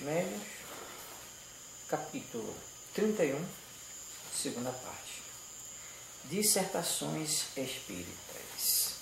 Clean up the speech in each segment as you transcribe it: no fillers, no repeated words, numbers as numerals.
Médiuns, capítulo 31, segunda parte. Dissertações espíritas.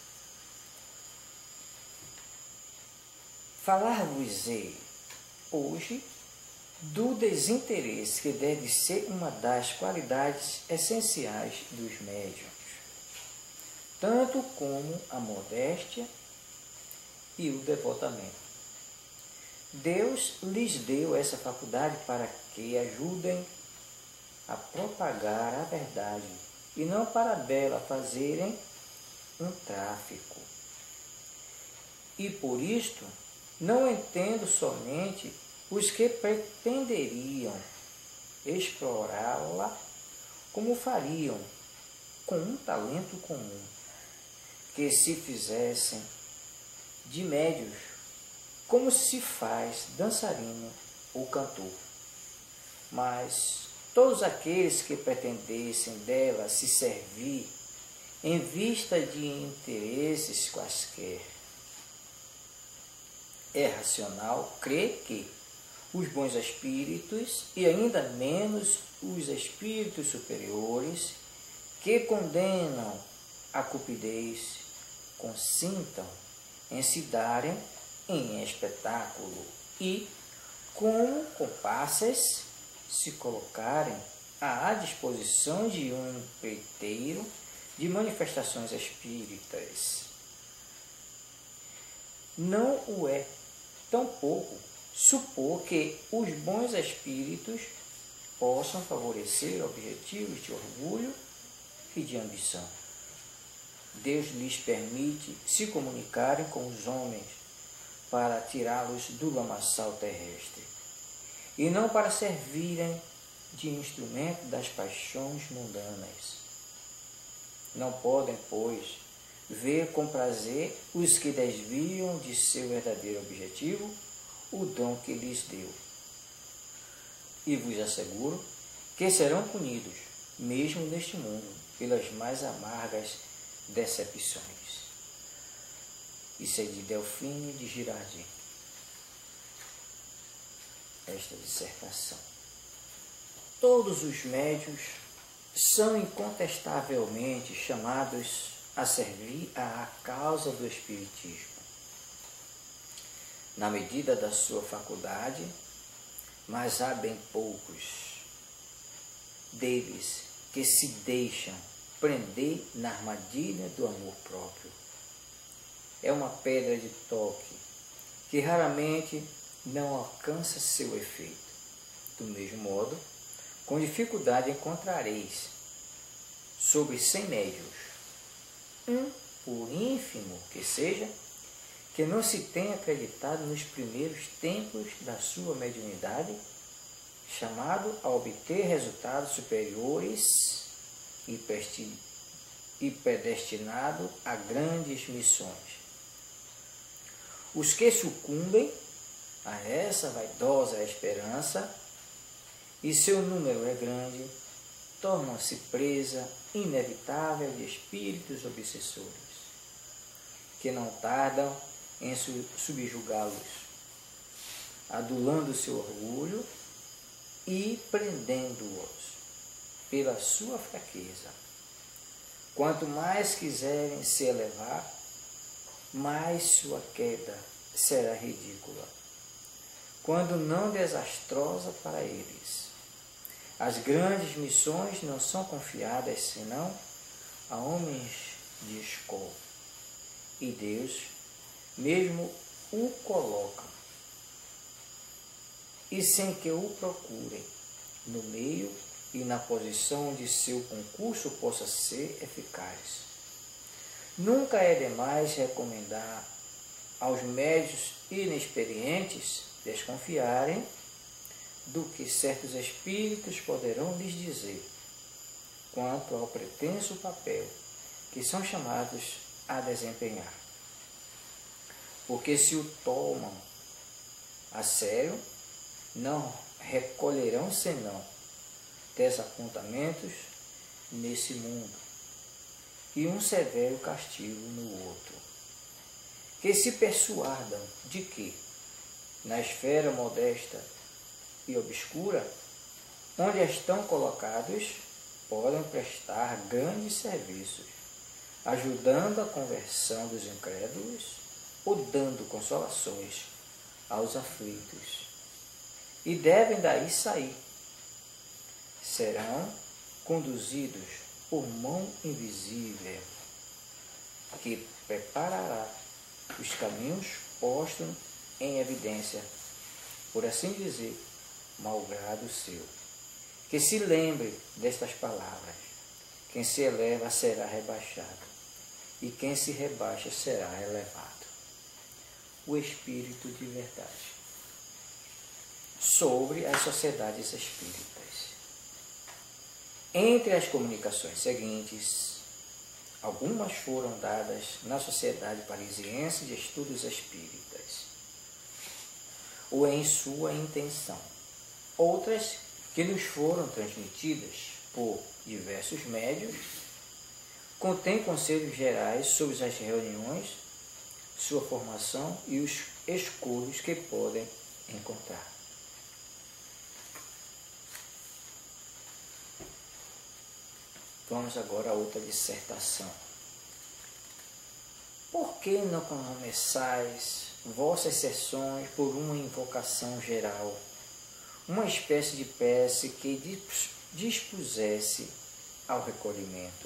Falar-vos-ei hoje do desinteresse, que deve ser uma das qualidades essenciais dos médiuns, tanto como a modéstia e o devotamento. Deus lhes deu essa faculdade para que ajudem a propagar a verdade e não para dela fazerem um tráfico. E por isto não entendo somente os que pretenderiam explorá-la como fariam com um talento comum, que se fizessem de médios como se faz dançarino ou cantor. Mas todos aqueles que pretendessem dela se servir em vista de interesses quaisquer, é racional crer que os bons espíritos, e ainda menos os espíritos superiores, que condenam a cupidez, consintam em se darem em espetáculo e, como comparsas, se colocarem à disposição de um empreiteiro de manifestações espíritas. Não o é, tampouco, supor que os bons espíritos possam favorecer objetivos de orgulho e de ambição. Deus lhes permite se comunicarem com os homens para tirá-los do lamaçal terrestre, e não para servirem de instrumento das paixões mundanas. Não podem, pois, ver com prazer os que desviam de seu verdadeiro objetivo o dom que lhes deu. E vos asseguro que serão punidos, mesmo neste mundo, pelas mais amargas decepções. Isso é de Delfine de Girardin, esta dissertação. Todos os médiuns são incontestavelmente chamados a servir à causa do Espiritismo, na medida da sua faculdade, mas há bem poucos deles que se deixam prender na armadilha do amor próprio. É uma pedra de toque que raramente não alcança seu efeito. Do mesmo modo, com dificuldade encontrareis sobre 100 médiuns, por ínfimo que seja, que não se tenha acreditado nos primeiros tempos da sua mediunidade, chamado a obter resultados superiores e predestinado a grandes missões. Os que sucumbem a essa vaidosa esperança, e seu número é grande, tornam-se presa inevitável de espíritos obsessores, que não tardam em subjugá-los, adulando seu orgulho e prendendo-os pela sua fraqueza. Quanto mais quiserem se elevar, mais sua queda será ridícula, quando não desastrosa para eles. As grandes missões não são confiadas senão a homens de escola, e Deus mesmo o coloca, e sem que o procurem, no meio e na posição onde seu concurso possa ser eficaz. Nunca é demais recomendar aos médios inexperientes desconfiarem do que certos espíritos poderão lhes dizer quanto ao pretenso papel que são chamados a desempenhar. Porque se o tomam a sério, não recolherão senão desapontamentos nesse mundo e um severo castigo no outro. Que se persuadam de que, na esfera modesta e obscura, onde estão colocados, podem prestar grandes serviços, ajudando a conversão dos incrédulos ou dando consolações aos aflitos. E devem daí sair. Serão conduzidos por mão invisível, que preparará os caminhos postos em evidência, por assim dizer, malgrado seu. Que se lembre destas palavras: quem se eleva será rebaixado, e quem se rebaixa será elevado. O Espírito de Verdade. Sobre as sociedades espíritas. Entre as comunicações seguintes, algumas foram dadas na Sociedade Parisiense de Estudos Espíritas, ou em sua intenção. Outras que nos foram transmitidas por diversos médios, contêm conselhos gerais sobre as reuniões, sua formação e os escolhos que podem encontrar. Vamos agora a outra dissertação. Por que não começais vossas sessões por uma invocação geral, uma espécie de prece que dispusesse ao recolhimento?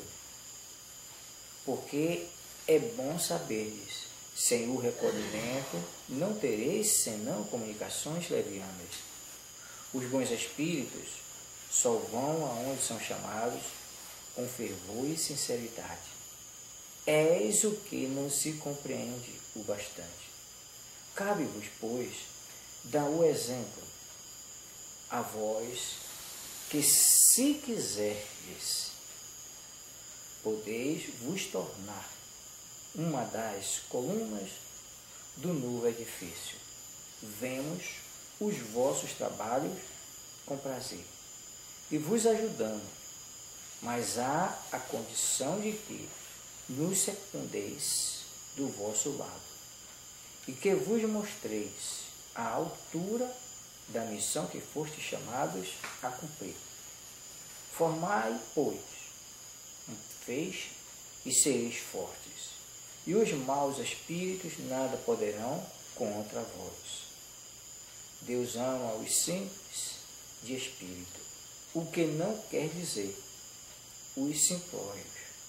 Porque é bom saberdes, sem o recolhimento não tereis senão comunicações levianas. Os bons espíritos só vão aonde são chamados com fervor e sinceridade. Eis o que não se compreende o bastante. Cabe-vos, pois, dar o exemplo a vós que, se quiserdes, podeis vos tornar uma das colunas do novo edifício. Vemos os vossos trabalhos com prazer e vos ajudamos, mas há a condição de que nos secundeis do vosso lado e que vos mostreis a altura da missão que fostes chamados a cumprir. Formai, pois, um feixe e sereis fortes, e os maus espíritos nada poderão contra vós. Deus ama os simples de espírito, o que não quer dizer os simplórios,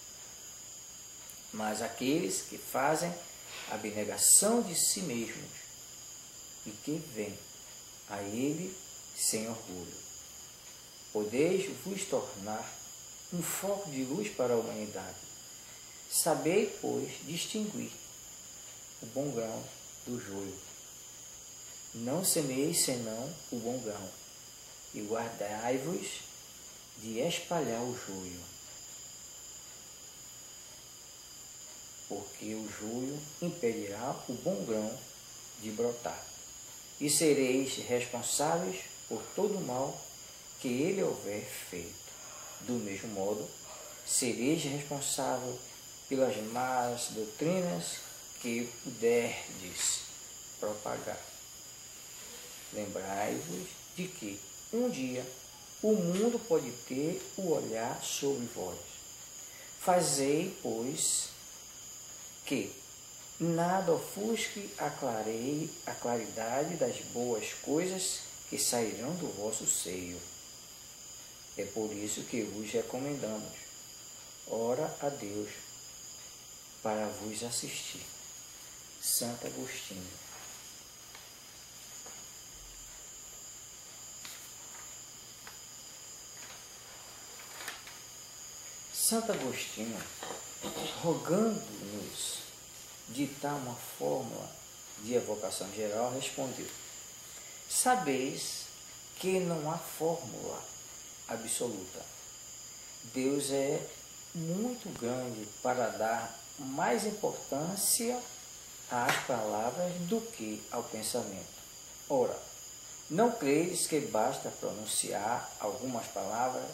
mas aqueles que fazem abnegação de si mesmos e que vêm a Ele sem orgulho. Podeis vos tornar um foco de luz para a humanidade. Sabei, pois, distinguir o bom grão do joio. Não semeis senão o bom grão, e guardai-vos de espalhar o joio, porque o joio impedirá o bom grão de brotar, e sereis responsáveis por todo o mal que ele houver feito. Do mesmo modo, sereis responsável pelas más doutrinas que puderdes propagar. Lembrai-vos de que um dia o mundo pode ter o olhar sobre vós. Fazei, pois, que nada ofusque a claridade das boas coisas que sairão do vosso seio. É por isso que vos recomendamos. Ora a Deus para vos assistir. Santo Agostinho. Santo Agostinho, rogando-nos ditar uma fórmula de evocação geral, respondeu: sabeis que não há fórmula absoluta. Deus é muito grande para dar mais importância às palavras do que ao pensamento. Ora, não credes que basta pronunciar algumas palavras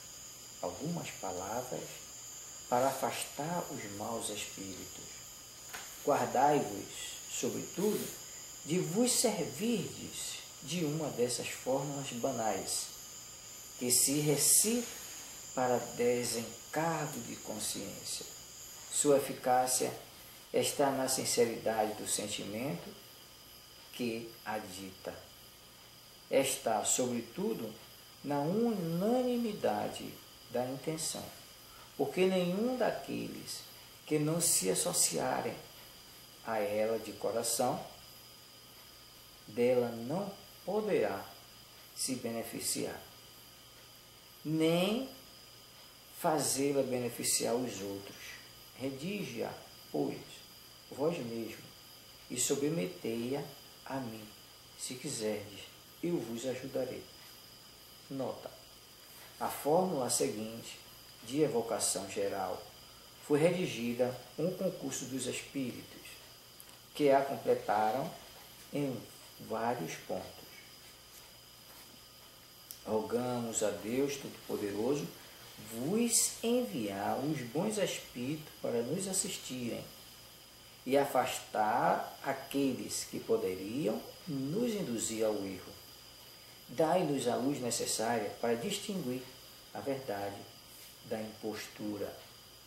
para afastar os maus espíritos? Guardai-vos, sobretudo, de vos servirdes de uma dessas fórmulas banais, que se recita para desencargo de consciência. Sua eficácia está na sinceridade do sentimento que a dita. Está, sobretudo, na unanimidade da intenção, porque nenhum daqueles que não se associarem a ela de coração, dela não poderá se beneficiar, nem fazê-la beneficiar os outros. Redige-a, pois, vós mesmo, e submetei-a a mim. Se quiserdes, eu vos ajudarei. Nota: a fórmula seguinte, de evocação geral, foi redigida um concurso dos espíritos, que a completaram em vários pontos. Rogamos a Deus Todo-Poderoso vos enviar os bons espíritos para nos assistirem e afastar aqueles que poderiam nos induzir ao erro. Dai-nos a luz necessária para distinguir a verdade da impostura.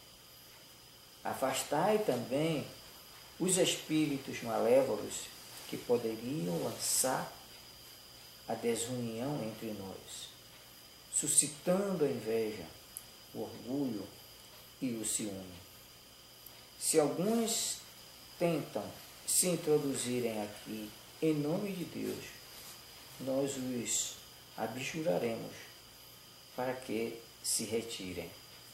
Afastai também os espíritos malévolos que poderiam lançar a desunião entre nós, suscitando a inveja, o orgulho e o ciúme. Se alguns tentam se introduzirem aqui em nome de Deus, nós os abjuraremos para que se retirem.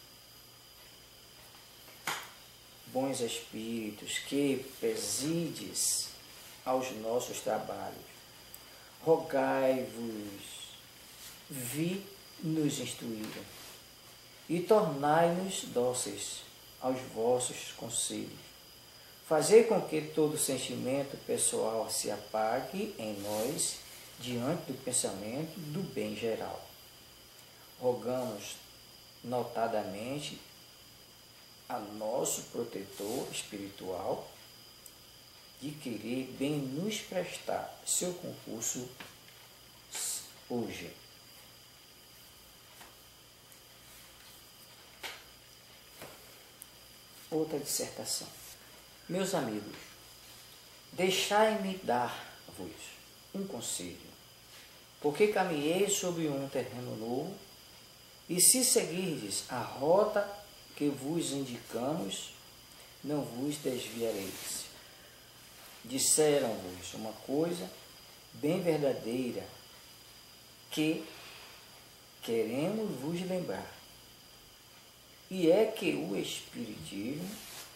Bons espíritos que presides aos nossos trabalhos, rogai-vos, vi nos instruir e tornai-nos dóceis aos vossos conselhos. Fazei com que todo sentimento pessoal se apague em nós diante do pensamento do bem geral. Rogamos notadamente a nosso protetor espiritual de querer bem nos prestar seu concurso hoje. Outra dissertação. Meus amigos, deixai-me dar-vos um conselho, porque caminhei sobre um terreno novo, e se seguirdes a rota que vos indicamos, não vos desviareis. Disseram-vos uma coisa bem verdadeira que queremos vos lembrar, e é que o Espiritismo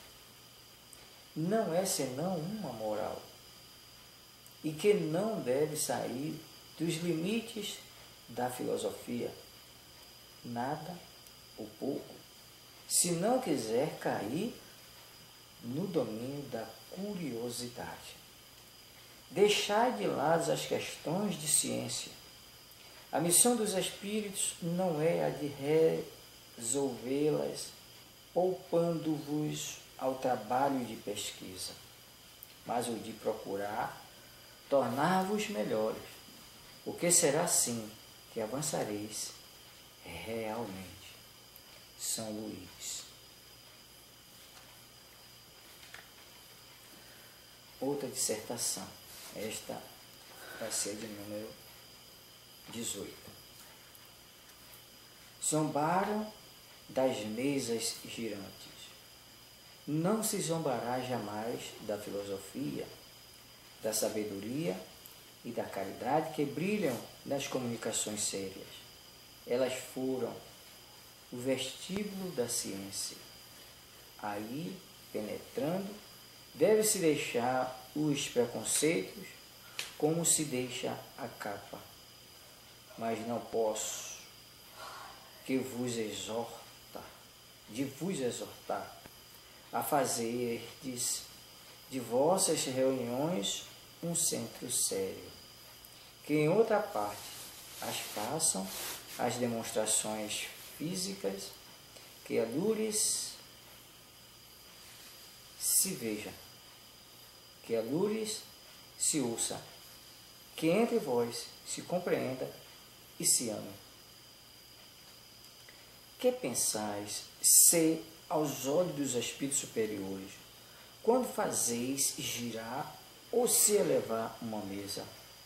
não é senão uma moral, e que não deve sair dos limites da filosofia, nada ou pouco, se não quiser cair no domínio da curiosidade. Deixai de lado as questões de ciência. A missão dos espíritos não é a de resolvê-las, poupando-vos ao trabalho de pesquisa, mas o de procurar tornar-vos melhores, porque será assim que avançareis realmente. São Luís. Outra dissertação. Esta vai ser de número 18. Zombaram das mesas girantes. Não se zombará jamais da filosofia, da sabedoria e da caridade que brilham nas comunicações sérias. Elas foram o vestíbulo da ciência. Aí, penetrando, deve-se deixar os preconceitos como se deixa a capa. Mas não posso que vos exortar a fazerdes de vossas reuniões um centro sério, que em outra parte as façam as demonstrações físicas, que a lures se veja, que a lures se ouça, que entre vós se compreenda e se ame. Que pensais ser aos olhos dos espíritos superiores, quando fazeis girar ou se elevar uma mesa?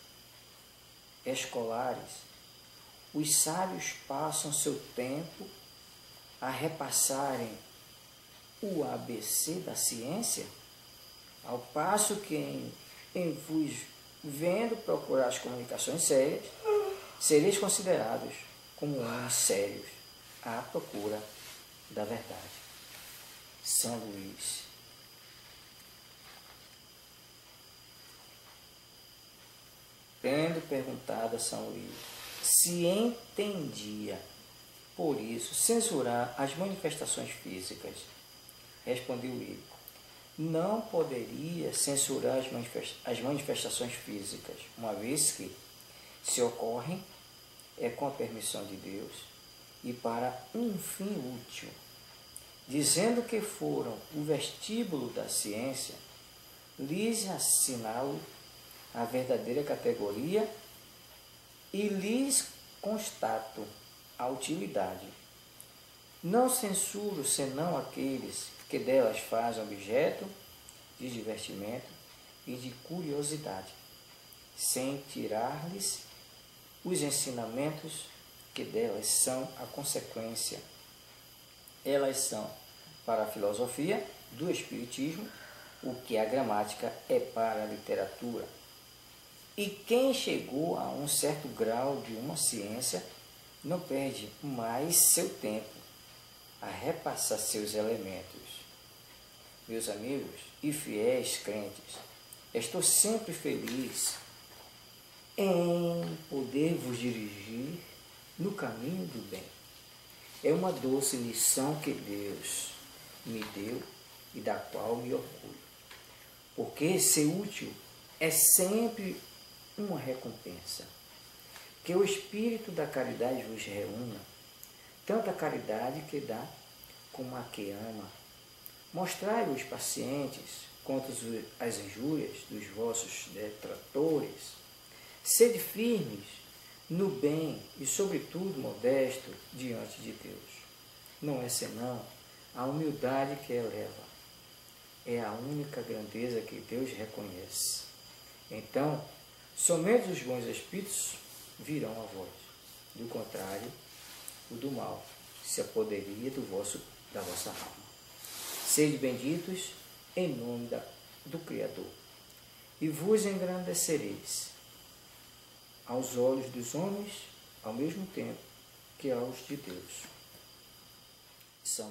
Escolares, os sábios passam seu tempo a repassarem o ABC da ciência, ao passo que em vos vendo procurar as comunicações sérias, sereis considerados como homens sérios à procura da verdade. São Luís. Tendo perguntado a São Luís se entendia por isso censurar as manifestações físicas, respondeu ele: não poderia censurar as manifestações físicas, uma vez que, se ocorrem, é com a permissão de Deus e para um fim útil. Dizendo que foram o vestíbulo da ciência, lhes assinalo a verdadeira categoria e lhes constato a utilidade. Não censuro senão aqueles que delas fazem objeto de divertimento e de curiosidade, sem tirar-lhes os ensinamentos que delas são a consequência. Elas são para a filosofia do espiritismo o que a gramática é para a literatura. E quem chegou a um certo grau de uma ciência não perde mais seu tempo a repassar seus elementos. Meus amigos e fiéis crentes, estou sempre feliz em poder vos dirigir no caminho do bem. É uma doce missão que Deus me deu e da qual me orgulho, porque ser útil é sempre uma recompensa. Que o Espírito da caridade vos reúna, tanto a caridade que dá como a que ama. Mostrai os pacientes contra as injúrias dos vossos detratores. Sede firmes no bem e, sobretudo, modesto diante de Deus. Não é senão a humildade que eleva. É a única grandeza que Deus reconhece. Então, somente os bons espíritos virão a vós. Do contrário, o do mal se apoderia da vossa alma. Sede benditos em nome do Criador, e vos engrandecereis aos olhos dos homens, ao mesmo tempo que aos de Deus. São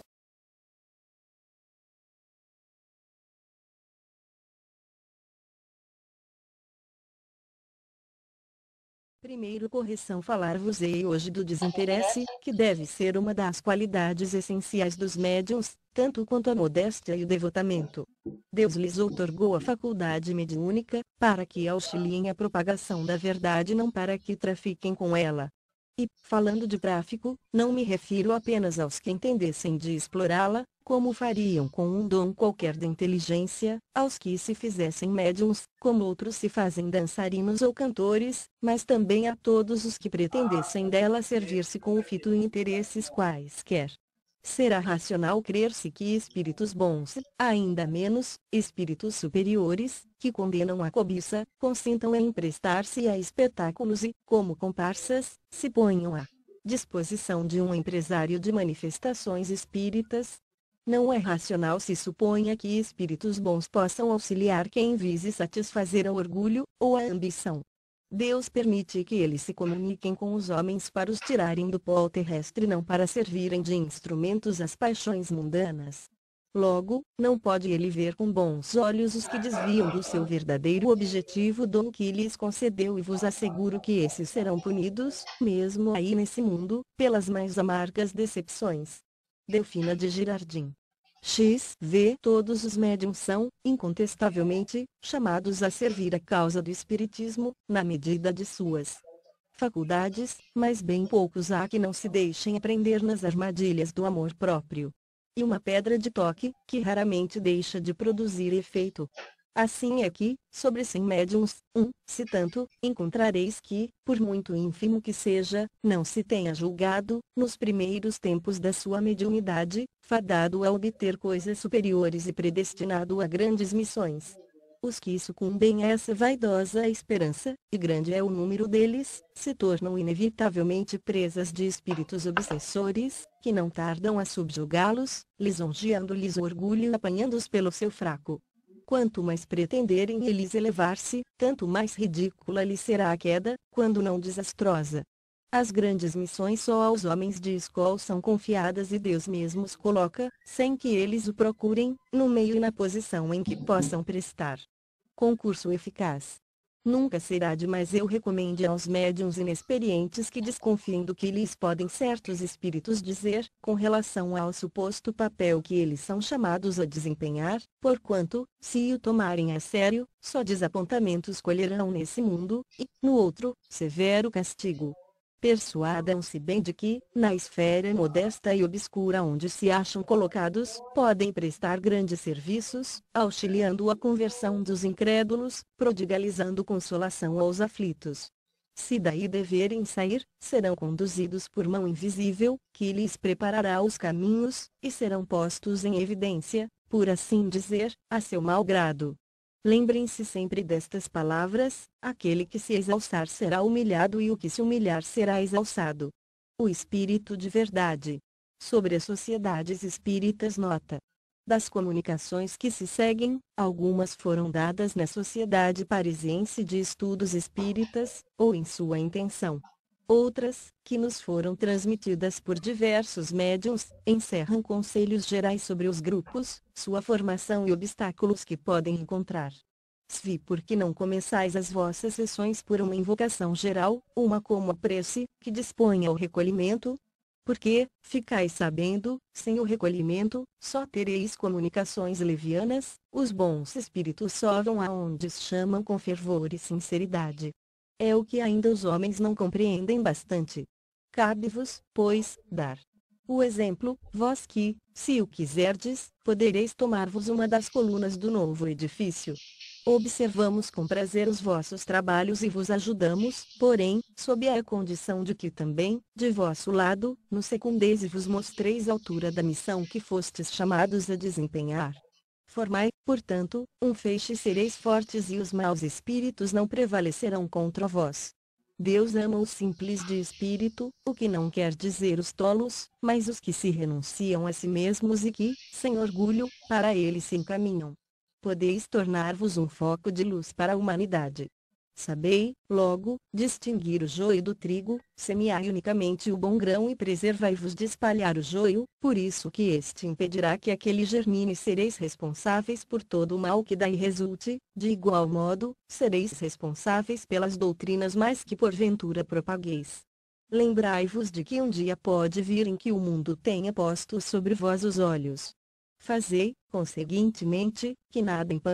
Primeiro correção falar-vos-ei hoje do desinteresse, que deve ser uma das qualidades essenciais dos médiuns, tanto quanto a modéstia e o devotamento. Deus lhes outorgou a faculdade mediúnica, para que auxiliem a propagação da verdade, não para que trafiquem com ela. E, falando de tráfico, não me refiro apenas aos que entendessem de explorá-la, como fariam com um dom qualquer de inteligência, aos que se fizessem médiuns, como outros se fazem dançarinos ou cantores, mas também a todos os que pretendessem dela servir-se com o fito e interesses quaisquer. Será racional crer-se que espíritos bons, ainda menos, espíritos superiores, que condenam a cobiça, consintam em emprestar-se a espetáculos e, como comparsas, se ponham à disposição de um empresário de manifestações espíritas? Não é racional se suponha que espíritos bons possam auxiliar quem vise satisfazer ao orgulho, ou à ambição. Deus permite que eles se comuniquem com os homens para os tirarem do pó terrestre, não para servirem de instrumentos às paixões mundanas. Logo, não pode ele ver com bons olhos os que desviam do seu verdadeiro objetivo o dom que lhes concedeu, e vos asseguro que esses serão punidos, mesmo aí nesse mundo, pelas mais amargas decepções. Delfina de Girardin. XV. Todos os médiuns são, incontestavelmente, chamados a servir a causa do espiritismo, na medida de suas faculdades, mas bem poucos há que não se deixem prender nas armadilhas do amor próprio. E uma pedra de toque, que raramente deixa de produzir efeito. Assim é que, sobre 100 médiuns, se tanto, encontrareis que, por muito ínfimo que seja, não se tenha julgado, nos primeiros tempos da sua mediunidade, fadado a obter coisas superiores e predestinado a grandes missões. Os que sucumbem a essa vaidosa esperança, e grande é o número deles, se tornam inevitavelmente presas de espíritos obsessores, que não tardam a subjugá-los, lisonjeando-lhes o orgulho e apanhando-os pelo seu fraco. Quanto mais pretenderem eles elevar-se, tanto mais ridícula lhes será a queda, quando não desastrosa. As grandes missões só aos homens de escola são confiadas e Deus mesmo os coloca, sem que eles o procurem, no meio e na posição em que possam prestar concurso eficaz. Nunca será demais eu recomende aos médiuns inexperientes que desconfiem do que lhes podem certos espíritos dizer, com relação ao suposto papel que eles são chamados a desempenhar, porquanto, se o tomarem a sério, só desapontamentos colherão nesse mundo, e, no outro, severo castigo. Persuadam-se bem de que, na esfera modesta e obscura onde se acham colocados, podem prestar grandes serviços, auxiliando a conversão dos incrédulos, prodigalizando consolação aos aflitos. Se daí deverem sair, serão conduzidos por mão invisível, que lhes preparará os caminhos, e serão postos em evidência, por assim dizer, a seu mau grado. Lembrem-se sempre destas palavras: aquele que se exalçar será humilhado e o que se humilhar será exalçado. O Espírito de Verdade. Sobre as sociedades espíritas. Nota: das comunicações que se seguem, algumas foram dadas na Sociedade Parisiense de Estudos Espíritas, ou em sua intenção. Outras, que nos foram transmitidas por diversos médiuns, encerram conselhos gerais sobre os grupos, sua formação e obstáculos que podem encontrar. Se por que não começais as vossas sessões por uma invocação geral, uma como a prece, que disponha ao recolhimento? Porque, ficais sabendo, sem o recolhimento, só tereis comunicações levianas, os bons espíritos só vão aonde os chamam com fervor e sinceridade. É o que ainda os homens não compreendem bastante. Cabe-vos, pois, dar o exemplo, vós que, se o quiserdes, podereis tomar-vos uma das colunas do novo edifício. Observamos com prazer os vossos trabalhos e vos ajudamos, porém, sob a condição de que também, de vosso lado, nos secundeis e vos mostreis à altura da missão que fostes chamados a desempenhar. Formai, portanto, um feixe e sereis fortes e os maus espíritos não prevalecerão contra vós. Deus ama os simples de espírito, o que não quer dizer os tolos, mas os que se renunciam a si mesmos e que, sem orgulho, para ele se encaminham. Podeis tornar-vos um foco de luz para a humanidade. Sabei, logo, distinguir o joio do trigo, semeai unicamente o bom grão e preservai-vos de espalhar o joio, por isso que este impedirá que aquele germine. Sereis responsáveis por todo o mal que daí resulte, de igual modo, sereis responsáveis pelas doutrinas mais que porventura propagueis. Lembrai-vos de que um dia pode vir em que o mundo tenha posto sobre vós os olhos. Fazei, conseguintemente, que nada empane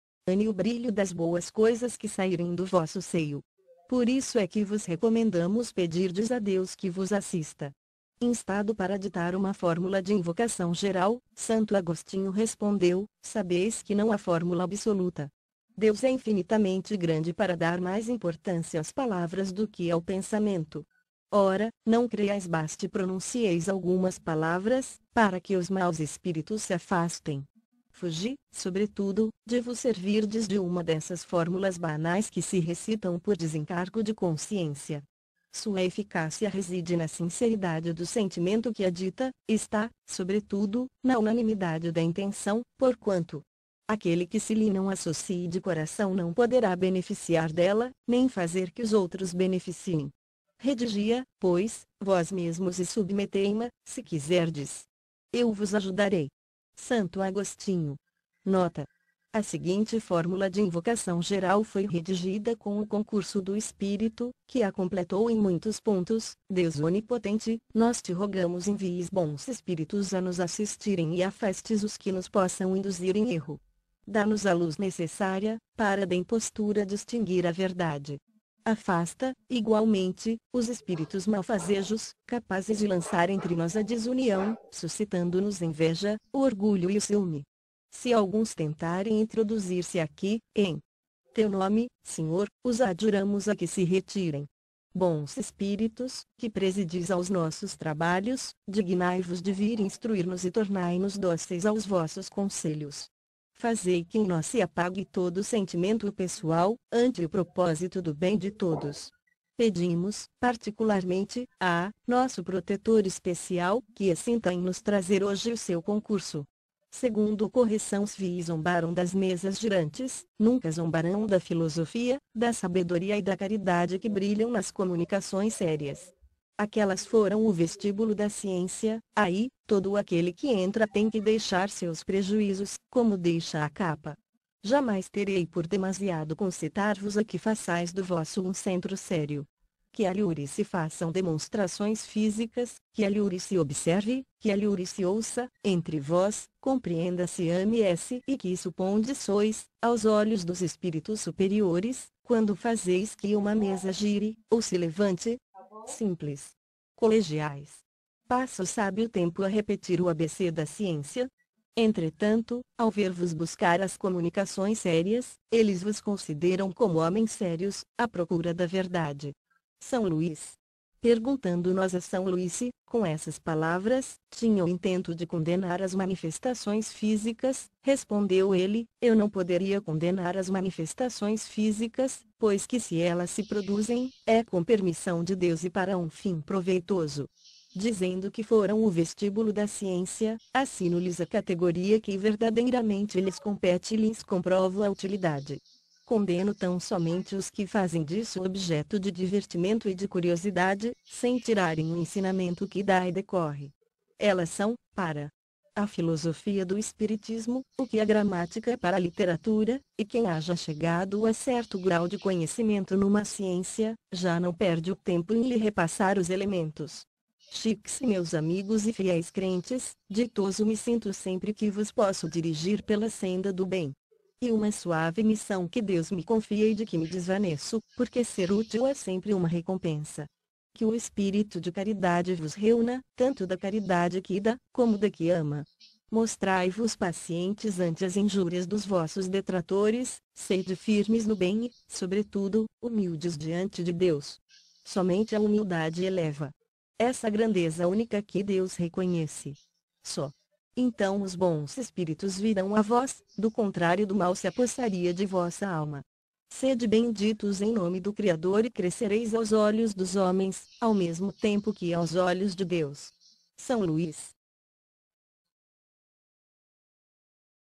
o brilho das boas coisas que saírem do vosso seio. Por isso é que vos recomendamos pedirdes a Deus que vos assista. Instado para ditar uma fórmula de invocação geral, Santo Agostinho respondeu: sabeis que não há fórmula absoluta. Deus é infinitamente grande para dar mais importância às palavras do que ao pensamento. Ora, não creiais baste pronuncieis algumas palavras, para que os maus espíritos se afastem. Fugi, sobretudo, de vos servirdes de uma dessas fórmulas banais que se recitam por desencargo de consciência. Sua eficácia reside na sinceridade do sentimento que a dita, está, sobretudo, na unanimidade da intenção, porquanto aquele que se lhe não associe de coração não poderá beneficiar dela, nem fazer que os outros beneficiem. Redigia, pois, vós mesmos e submetei-ma, se quiserdes. Eu vos ajudarei. Santo Agostinho. Nota: a seguinte fórmula de invocação geral foi redigida com o concurso do Espírito, que a completou em muitos pontos. Deus onipotente, nós te rogamos envies bons espíritos a nos assistirem e afastes os que nos possam induzir em erro. Dá-nos a luz necessária, para da impostura distinguir a verdade. Afasta, igualmente, os espíritos malfazejos, capazes de lançar entre nós a desunião, suscitando-nos inveja, o orgulho e o ciúme. Se alguns tentarem introduzir-se aqui, em teu nome, Senhor, os adjuramos a que se retirem. Bons espíritos, que presidis aos nossos trabalhos, dignai-vos de vir instruir-nos e tornai-nos dóceis aos vossos conselhos. Fazei que em nós se apague todo sentimento pessoal, ante o propósito do bem de todos. Pedimos, particularmente, a nosso protetor especial, que assinta em nos trazer hoje o seu concurso. Segundo correção, os fiéis zombaram das mesas girantes, nunca zombarão da filosofia, da sabedoria e da caridade que brilham nas comunicações sérias. Aquelas foram o vestíbulo da ciência, aí, todo aquele que entra tem que deixar seus prejuízos, como deixa a capa. Jamais terei por demasiado concitar-vos a que façais do vosso um centro sério. Que a Lure se façam demonstrações físicas, que a Lure se observe, que a Lure se ouça, entre vós, compreenda-se ame-se e que isso ponde sois, aos olhos dos espíritos superiores, quando fazeis que uma mesa gire, ou se levante. Simples. Colegiais. Passa o sábio tempo a repetir o ABC da ciência. Entretanto, ao ver-vos buscar as comunicações sérias, eles vos consideram como homens sérios, à procura da verdade. São Luís. Perguntando nós a São Luís se, com essas palavras, tinha o intento de condenar as manifestações físicas, respondeu ele, eu não poderia condenar as manifestações físicas, pois que se elas se produzem, é com permissão de Deus e para um fim proveitoso. Dizendo que foram o vestíbulo da ciência, assino-lhes a categoria que verdadeiramente lhes compete e lhes comprovo a utilidade. Condeno tão somente os que fazem disso objeto de divertimento e de curiosidade, sem tirarem o ensinamento que daí decorre. Elas são, para a filosofia do espiritismo, o que a gramática é para a literatura, e quem haja chegado a certo grau de conhecimento numa ciência, já não perde o tempo em lhe repassar os elementos. Chiques, meus amigos e fiéis crentes, ditoso me sinto sempre que vos posso dirigir pela senda do bem. E uma suave missão que Deus me confia e de que me desvaneço, porque ser útil é sempre uma recompensa. Que o espírito de caridade vos reúna, tanto da caridade que dá, como da que ama. Mostrai-vos pacientes ante as injúrias dos vossos detratores, sede firmes no bem e, sobretudo, humildes diante de Deus. Somente a humildade eleva. Essa grandeza única que Deus reconhece. Só então os bons espíritos virão a vós, do contrário do mal se apossaria de vossa alma. Sede benditos em nome do Criador e crescereis aos olhos dos homens, ao mesmo tempo que aos olhos de Deus. São Luís.